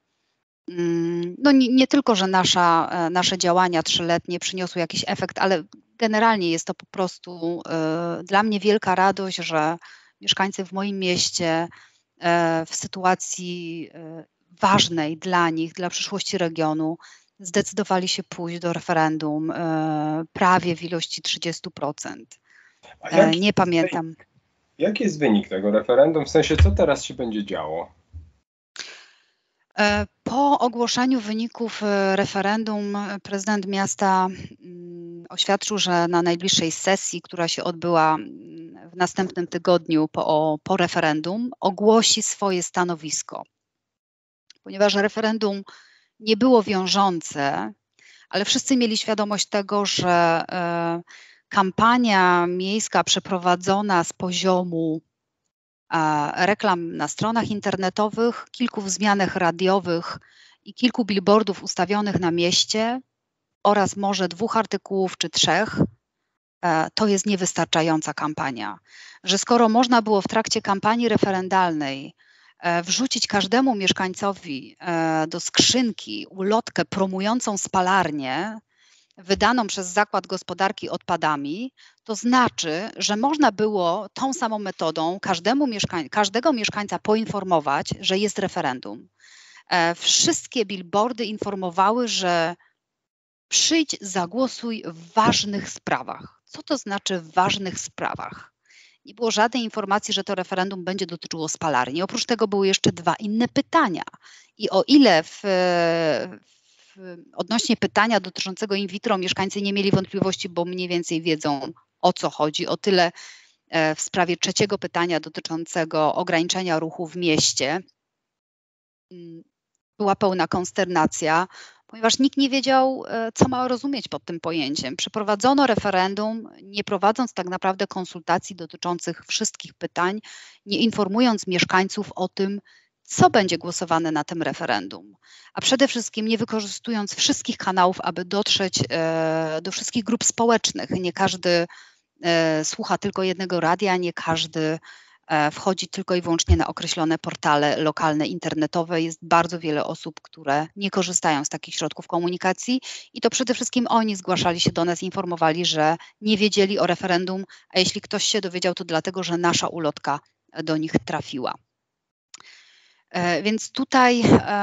no nie, nie tylko, że nasza, nasze działania trzyletnie przyniosły jakiś efekt, ale generalnie jest to po prostu dla mnie wielka radość, że mieszkańcy w moim mieście w sytuacji ważnej dla nich, dla przyszłości regionu, zdecydowali się pójść do referendum prawie w ilości trzydziestu procent. Nie pamiętam. Wynik, jaki jest wynik tego referendum? W sensie, co teraz się będzie działo? Po ogłoszeniu wyników referendum prezydent miasta oświadczył, że na najbliższej sesji, która się odbyła w następnym tygodniu po, po referendum, ogłosi swoje stanowisko. Ponieważ referendum nie było wiążące, ale wszyscy mieli świadomość tego, że kampania miejska przeprowadzona z poziomu reklam na stronach internetowych, kilku wzmianek radiowych i kilku billboardów ustawionych na mieście oraz może dwóch artykułów czy trzech, to jest niewystarczająca kampania. Że skoro można było w trakcie kampanii referendalnej wrzucić każdemu mieszkańcowi do skrzynki ulotkę promującą spalarnię wydaną przez Zakład Gospodarki Odpadami, to znaczy, że można było tą samą metodą każdemu mieszkań, każdego mieszkańca poinformować, że jest referendum. Wszystkie billboardy informowały, że przyjdź, zagłosuj w ważnych sprawach. Co to znaczy w ważnych sprawach? Nie było żadnej informacji, że to referendum będzie dotyczyło spalarni. Oprócz tego były jeszcze dwa inne pytania. I o ile w, w, odnośnie pytania dotyczącego in vitro mieszkańcy nie mieli wątpliwości, bo mniej więcej wiedzą, o co chodzi, o tyle w sprawie trzeciego pytania dotyczącego ograniczenia ruchu w mieście była pełna konsternacja, ponieważ nikt nie wiedział, co ma rozumieć pod tym pojęciem. Przeprowadzono referendum, nie prowadząc tak naprawdę konsultacji dotyczących wszystkich pytań, nie informując mieszkańców o tym, co będzie głosowane na tym referendum, a przede wszystkim nie wykorzystując wszystkich kanałów, aby dotrzeć do wszystkich grup społecznych. Nie każdy słucha tylko jednego radia, nie każdy wchodzi tylko i wyłącznie na określone portale lokalne, internetowe. Jest bardzo wiele osób, które nie korzystają z takich środków komunikacji i to przede wszystkim oni zgłaszali się do nas, informowali, że nie wiedzieli o referendum, a jeśli ktoś się dowiedział, to dlatego, że nasza ulotka do nich trafiła. Więc tutaj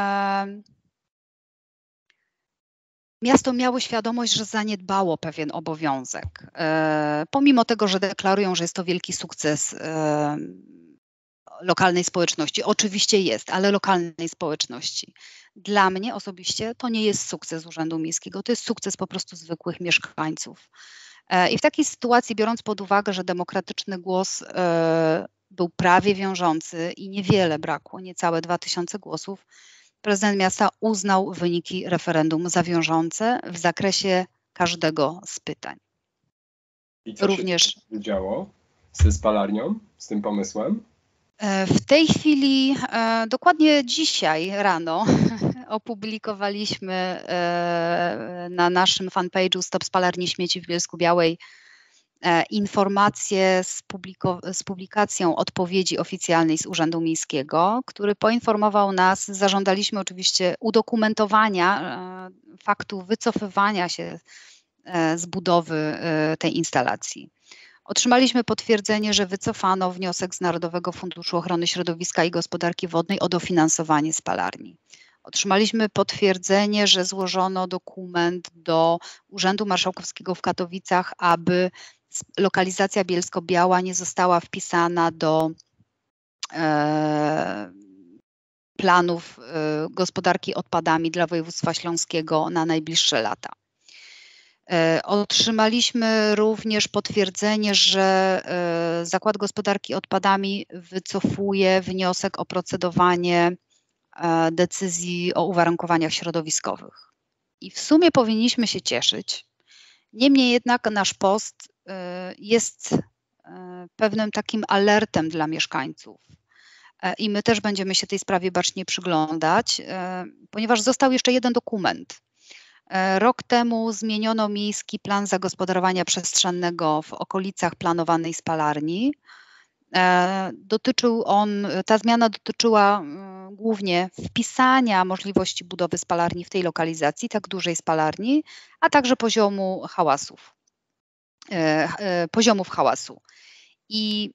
miasto miało świadomość, że zaniedbało pewien obowiązek. Pomimo tego, że deklarują, że jest to wielki sukces lokalnej społeczności. Oczywiście jest, ale lokalnej społeczności. Dla mnie osobiście to nie jest sukces Urzędu Miejskiego, to jest sukces po prostu zwykłych mieszkańców. I w takiej sytuacji, biorąc pod uwagę, że demokratyczny głos był prawie wiążący i niewiele brakło, niecałe dwa tysiące głosów, prezydent miasta uznał wyniki referendum za wiążące w zakresie każdego z pytań. I co Również... się działo ze spalarnią, z tym pomysłem? W tej chwili, dokładnie dzisiaj rano, opublikowaliśmy na naszym fanpage'u Stop Spalarni Śmieci w Bielsku-Białej informację z, publiko- z publikacją odpowiedzi oficjalnej z Urzędu Miejskiego, który poinformował nas, zażądaliśmy oczywiście udokumentowania faktu wycofywania się z budowy tej instalacji. Otrzymaliśmy potwierdzenie, że wycofano wniosek z Narodowego Funduszu Ochrony Środowiska i Gospodarki Wodnej o dofinansowanie spalarni. Otrzymaliśmy potwierdzenie, że złożono dokument do Urzędu Marszałkowskiego w Katowicach, aby lokalizacja Bielsko-Biała nie została wpisana do e, planów e, gospodarki odpadami dla województwa śląskiego na najbliższe lata. Otrzymaliśmy również potwierdzenie, że Zakład Gospodarki Odpadami wycofuje wniosek o procedowanie decyzji o uwarunkowaniach środowiskowych. I w sumie powinniśmy się cieszyć. Niemniej jednak nasz post jest pewnym takim alertem dla mieszkańców. I my też będziemy się tej sprawie bacznie przyglądać, ponieważ został jeszcze jeden dokument. Rok temu zmieniono miejski plan zagospodarowania przestrzennego w okolicach planowanej spalarni. Dotyczył on, ta zmiana dotyczyła głównie wpisania możliwości budowy spalarni w tej lokalizacji, tak dużej spalarni, a także poziomu hałasów, poziomów hałasu. I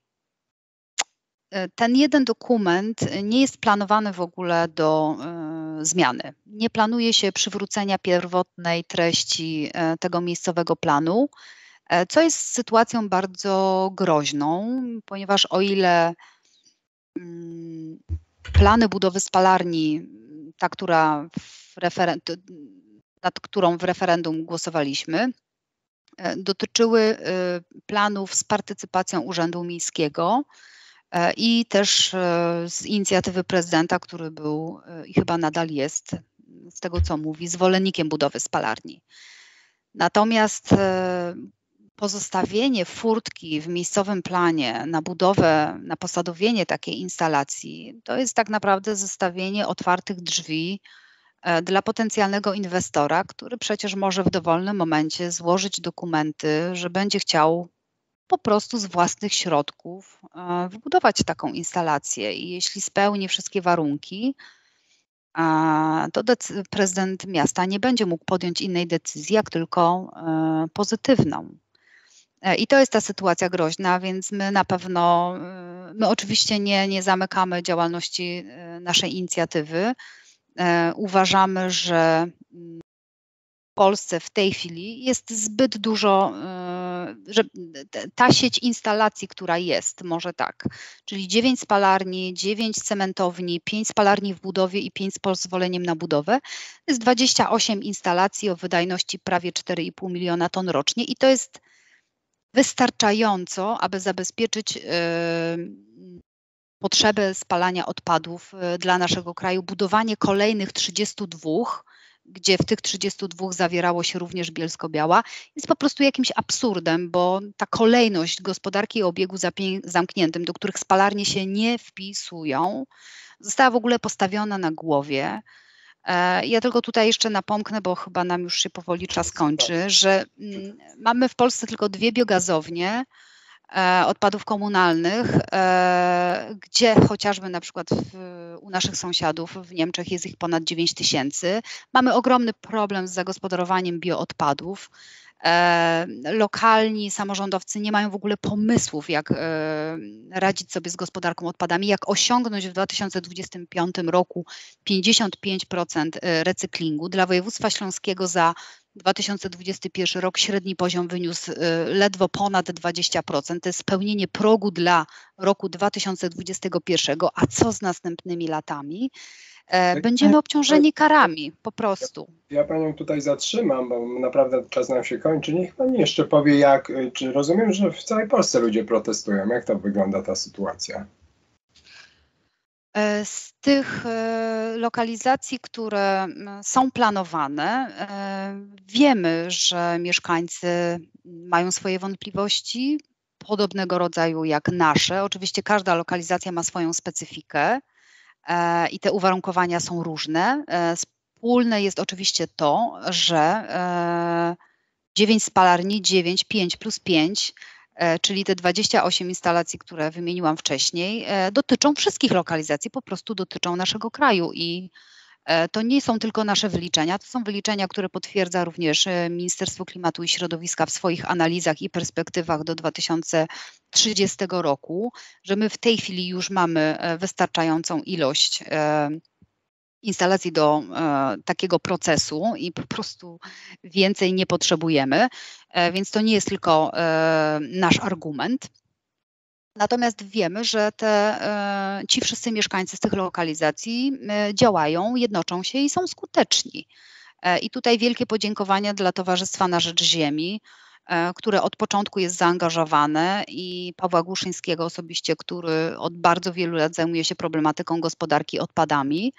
ten jeden dokument nie jest planowany w ogóle do y, zmiany. Nie planuje się przywrócenia pierwotnej treści y, tego miejscowego planu, y, co jest sytuacją bardzo groźną, ponieważ o ile y, plany budowy spalarni, ta, która w referen- nad którą w referendum głosowaliśmy, y, dotyczyły y, planów z partycypacją Urzędu Miejskiego, i też z inicjatywy prezydenta, który był i chyba nadal jest, z tego co mówi, zwolennikiem budowy spalarni. Natomiast pozostawienie furtki w miejscowym planie na budowę, na posadowienie takiej instalacji, to jest tak naprawdę zostawienie otwartych drzwi dla potencjalnego inwestora, który przecież może w dowolnym momencie złożyć dokumenty, że będzie chciał po prostu z własnych środków wybudować taką instalację i jeśli spełni wszystkie warunki, to prezydent miasta nie będzie mógł podjąć innej decyzji, jak tylko pozytywną. I to jest ta sytuacja groźna, więc my na pewno, my oczywiście nie, nie zamykamy działalności naszej inicjatywy. Uważamy, że w Polsce w tej chwili jest zbyt dużo, że ta sieć instalacji, która jest, może tak, czyli dziewięć spalarni, dziewięć cementowni, pięć spalarni w budowie i pięć z pozwoleniem na budowę, to jest dwadzieścia osiem instalacji o wydajności prawie cztery i pół miliona ton rocznie i to jest wystarczająco, aby zabezpieczyć yy, potrzebę spalania odpadów dla naszego kraju, budowanie kolejnych trzydziestu dwóch, gdzie w tych trzydziestu dwóch zawierało się również Bielsko-Biała, jest po prostu jakimś absurdem, bo ta kolejność gospodarki o obiegu zamkniętym, do których spalarnie się nie wpisują, została w ogóle postawiona na głowie. Ja tylko tutaj jeszcze napomknę, bo chyba nam już się powoli czas kończy, że mamy w Polsce tylko dwie biogazownie odpadów komunalnych, gdzie chociażby na przykład w, u naszych sąsiadów w Niemczech jest ich ponad dziewięć tysięcy. Mamy ogromny problem z zagospodarowaniem bioodpadów. Lokalni samorządowcy nie mają w ogóle pomysłów, jak radzić sobie z gospodarką odpadami, jak osiągnąć w dwa tysiące dwudziestym piątym roku pięćdziesiąt pięć procent recyklingu. Dla województwa śląskiego za dwa tysiące dwudziesty pierwszy rok średni poziom wyniósł ledwo ponad dwadzieścia procent. To jest spełnienie progu dla roku dwa tysiące dwudziestego pierwszego, a co z następnymi latami? będziemy obciążeni karami po prostu. Ja Panią tutaj zatrzymam, bo naprawdę czas nam się kończy. Niech Pani jeszcze powie, jak, czy rozumiem, że w całej Polsce ludzie protestują. Jak to wygląda ta sytuacja? Z tych lokalizacji, które są planowane, wiemy, że mieszkańcy mają swoje wątpliwości podobnego rodzaju jak nasze. Oczywiście każda lokalizacja ma swoją specyfikę i te uwarunkowania są różne. Wspólne jest oczywiście to, że dziewięć spalarni, dziewięć, pięć plus pięć, czyli te dwadzieścia osiem instalacji, które wymieniłam wcześniej, dotyczą wszystkich lokalizacji, po prostu dotyczą naszego kraju i to nie są tylko nasze wyliczenia, to są wyliczenia, które potwierdza również Ministerstwo Klimatu i Środowiska w swoich analizach i perspektywach do dwa tysiące trzydziestego roku, że my w tej chwili już mamy wystarczającą ilość instalacji do e, takiego procesu i po prostu więcej nie potrzebujemy, e, więc to nie jest tylko e, nasz argument. Natomiast wiemy, że te, e, ci wszyscy mieszkańcy z tych lokalizacji e, działają, jednoczą się i są skuteczni. E, I tutaj wielkie podziękowania dla Towarzystwa na Rzecz Ziemi, e, które od początku jest zaangażowane i Pawła Głuszyńskiego osobiście, który od bardzo wielu lat zajmuje się problematyką gospodarki odpadami.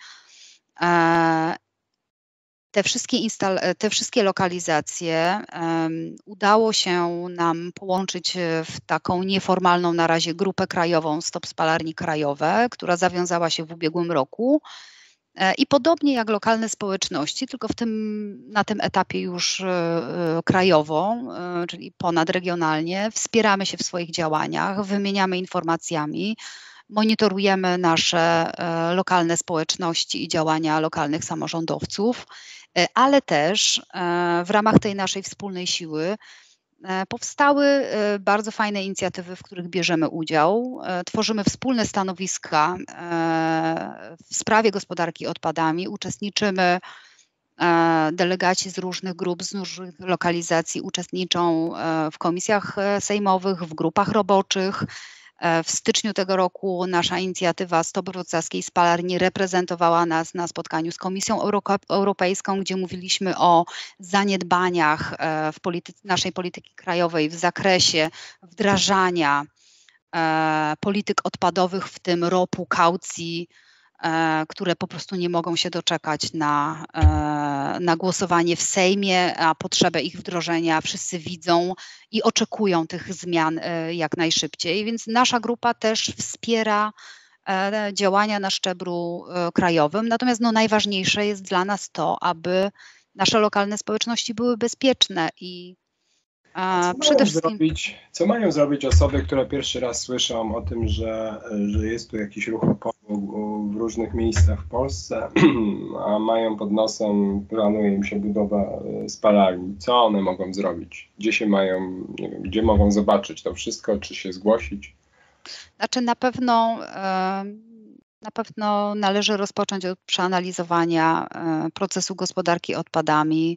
Te wszystkie, te wszystkie lokalizacje um, udało się nam połączyć w taką nieformalną na razie grupę krajową Stop Spalarni Krajowe, która zawiązała się w ubiegłym roku e, i podobnie jak lokalne społeczności, tylko w tym, na tym etapie już e, krajowo, e, czyli ponadregionalnie, wspieramy się w swoich działaniach, wymieniamy informacjami, monitorujemy nasze e, lokalne społeczności i działania lokalnych samorządowców, e, ale też e, w ramach tej naszej wspólnej siły e, powstały e, bardzo fajne inicjatywy, w których bierzemy udział. E, tworzymy wspólne stanowiska e, w sprawie gospodarki odpadami, uczestniczymy, e, delegaci z różnych grup, z różnych lokalizacji uczestniczą e, w komisjach sejmowych, w grupach roboczych. W styczniu tego roku nasza inicjatywa Stop Wrocławskiej Spalarni reprezentowała nas na spotkaniu z Komisją Europejską, gdzie mówiliśmy o zaniedbaniach w polity- naszej polityki krajowej w zakresie wdrażania polityk odpadowych, w tym R O P-u, kaucji, które po prostu nie mogą się doczekać na, na głosowanie w Sejmie, a potrzebę ich wdrożenia wszyscy widzą i oczekują tych zmian jak najszybciej. Więc nasza grupa też wspiera działania na szczeblu krajowym. Natomiast no, najważniejsze jest dla nas to, aby nasze lokalne społeczności były bezpieczne i A co przede mają wszystkim... zrobić, co mają zrobić osoby, które pierwszy raz słyszą o tym, że, że jest tu jakiś ruch oporu w różnych miejscach w Polsce, a mają pod nosem, planuje im się budowa spalarni. Co one mogą zrobić? Gdzie się mają, nie wiem, gdzie mogą zobaczyć to wszystko, czy się zgłosić? Znaczy na pewno, na pewno należy rozpocząć od przeanalizowania procesu gospodarki odpadami,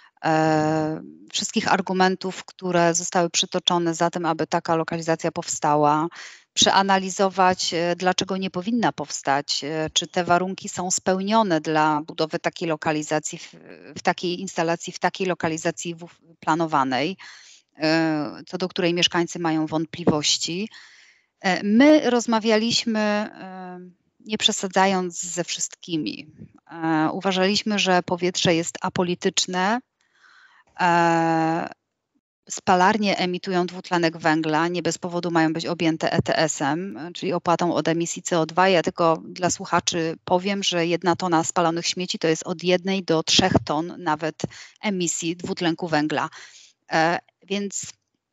wszystkich argumentów, które zostały przytoczone za tym, aby taka lokalizacja powstała, przeanalizować, dlaczego nie powinna powstać, czy te warunki są spełnione dla budowy takiej lokalizacji, w takiej instalacji, w takiej lokalizacji planowanej, co do której mieszkańcy mają wątpliwości. My rozmawialiśmy, nie przesadzając ze wszystkimi. Uważaliśmy, że powietrze jest apolityczne. Spalarnie emitują dwutlenek węgla, nie bez powodu mają być objęte E T S-em, czyli opłatą od emisji C O dwa. Ja tylko dla słuchaczy powiem, że jedna tona spalonych śmieci to jest od jednej do trzech ton nawet emisji dwutlenku węgla. Więc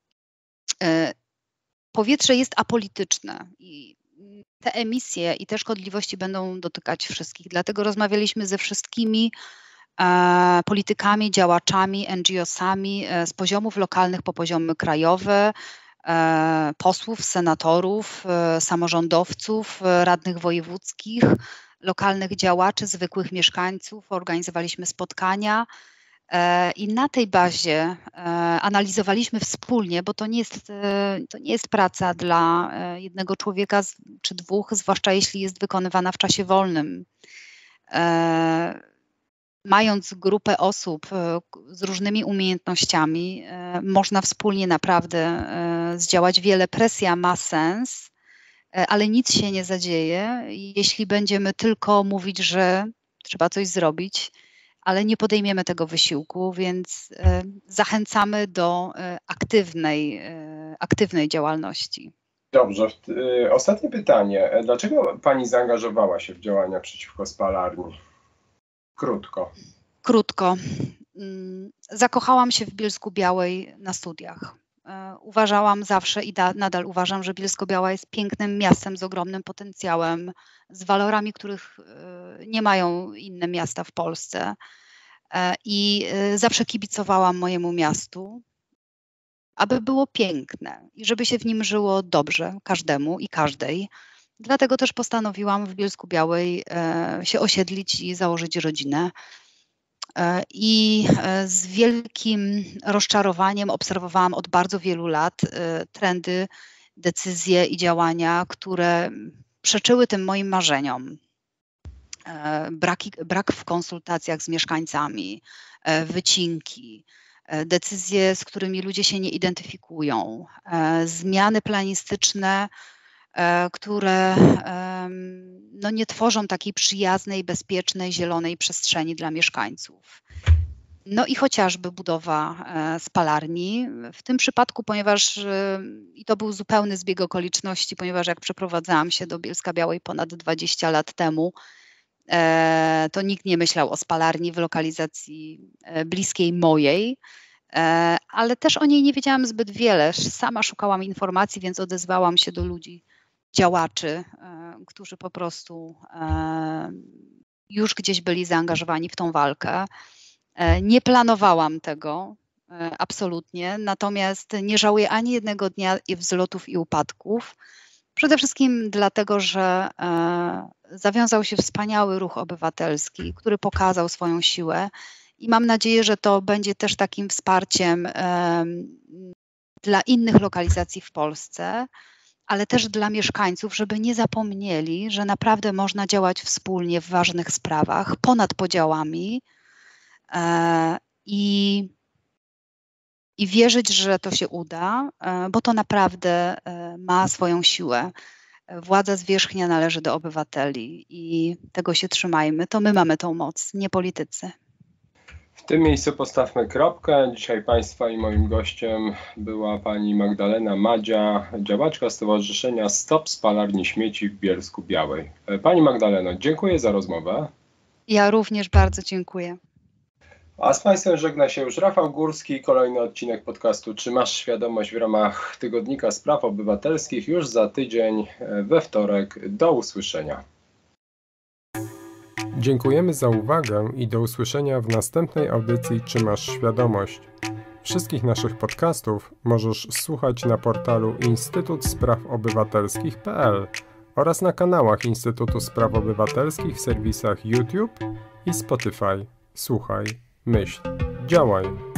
powietrze jest apolityczne i te emisje i te szkodliwości będą dotykać wszystkich. Dlatego rozmawialiśmy ze wszystkimi e, politykami, działaczami, N G O-sami e, z poziomów lokalnych po poziomy krajowe, e, posłów, senatorów, e, samorządowców, e, radnych wojewódzkich, lokalnych działaczy, zwykłych mieszkańców. Organizowaliśmy spotkania. I na tej bazie analizowaliśmy wspólnie, bo to nie jest, to nie jest praca dla jednego człowieka czy dwóch, zwłaszcza jeśli jest wykonywana w czasie wolnym. mając grupę osób z różnymi umiejętnościami, można wspólnie naprawdę zdziałać wiele. Presja ma sens, ale nic się nie zadzieje, jeśli będziemy tylko mówić, że trzeba coś zrobić, ale nie podejmiemy tego wysiłku, więc zachęcamy do aktywnej, aktywnej działalności. Dobrze. Ostatnie pytanie. Dlaczego pani zaangażowała się w działania przeciwko spalarni? Krótko. Krótko. Zakochałam się w Bielsku-Białej na studiach. Uważałam zawsze i da, nadal uważam, że Bielsko-Biała jest pięknym miastem z ogromnym potencjałem, z walorami, których nie mają inne miasta w Polsce. I zawsze kibicowałam mojemu miastu, aby było piękne i żeby się w nim żyło dobrze każdemu i każdej. Dlatego też postanowiłam w Bielsku-Białej się osiedlić i założyć rodzinę. I z wielkim rozczarowaniem obserwowałam od bardzo wielu lat trendy, decyzje i działania, które przeczyły tym moim marzeniom. Braki, brak w konsultacjach z mieszkańcami, wycinki, decyzje, z którymi ludzie się nie identyfikują, zmiany planistyczne, które no, nie tworzą takiej przyjaznej, bezpiecznej, zielonej przestrzeni dla mieszkańców. No i chociażby budowa spalarni. W tym przypadku, ponieważ i to był zupełny zbieg okoliczności, ponieważ jak przeprowadzałam się do Bielska-Białej ponad dwadzieścia lat temu, to nikt nie myślał o spalarni w lokalizacji bliskiej mojej, ale też o niej nie wiedziałam zbyt wiele. Sama szukałam informacji, więc odezwałam się do ludzi, działaczy, którzy po prostu już gdzieś byli zaangażowani w tą walkę. Nie planowałam tego absolutnie, natomiast nie żałuję ani jednego dnia i wzlotów i upadków. Przede wszystkim dlatego, że zawiązał się wspaniały ruch obywatelski, który pokazał swoją siłę i mam nadzieję, że to będzie też takim wsparciem dla innych lokalizacji w Polsce, ale też dla mieszkańców, żeby nie zapomnieli, że naprawdę można działać wspólnie w ważnych sprawach, ponad podziałami i, i wierzyć, że to się uda, bo to naprawdę ma swoją siłę. Władza zwierzchnia należy do obywateli i tego się trzymajmy. To my mamy tą moc, nie politycy. W tym miejscu postawmy kropkę. Dzisiaj Państwa i moim gościem była pani Magdalena Madzia, działaczka Stowarzyszenia Stop Spalarni Śmieci w Bielsku-Białej. Pani Magdaleno, dziękuję za rozmowę. Ja również bardzo dziękuję. A z Państwem żegna się już Rafał Górski. Kolejny odcinek podcastu Czy masz świadomość w ramach Tygodnika Spraw Obywatelskich już za tydzień we wtorek. Do usłyszenia. Dziękujemy za uwagę i do usłyszenia w następnej audycji Czy masz świadomość? Wszystkich naszych podcastów możesz słuchać na portalu instytut spraw obywatelskich kropka p l oraz na kanałach Instytutu Spraw Obywatelskich w serwisach YouTube i Spotify. Słuchaj, myśl, działaj.